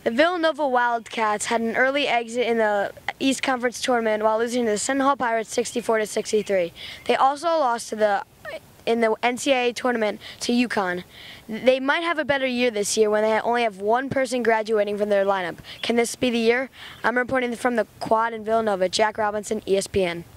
The Villanova Wildcats had an early exit in the East Conference tournament while losing to the Seton Hall Pirates 64-63. They also lost in the NCAA tournament to UConn. They might have a better year this year when they only have one person graduating from their lineup. Can this be the year? I'm reporting from the Quad in Villanova. Jack Robinson, ESPN.